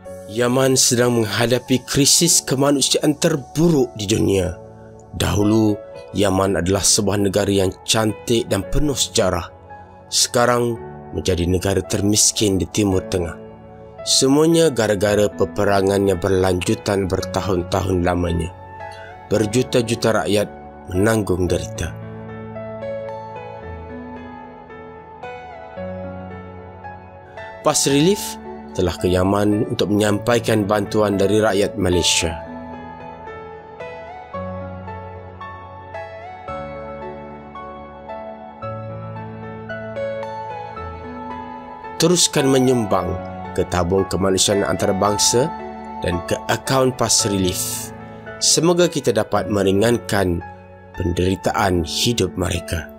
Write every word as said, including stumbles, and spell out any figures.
Yaman sedang menghadapi krisis kemanusiaan terburuk di dunia. Dahulu, Yaman adalah sebuah negara yang cantik dan penuh sejarah. Sekarang menjadi negara termiskin di Timur Tengah. Semuanya gara-gara peperangan yang berlanjutan bertahun-tahun lamanya. Berjuta-juta rakyat menanggung derita. PAS Relief telah ke Yaman untuk menyampaikan bantuan dari rakyat Malaysia. Teruskan menyumbang ke tabung kemanusiaan antarabangsa dan ke akaun PAS Relief. Semoga kita dapat meringankan penderitaan hidup mereka.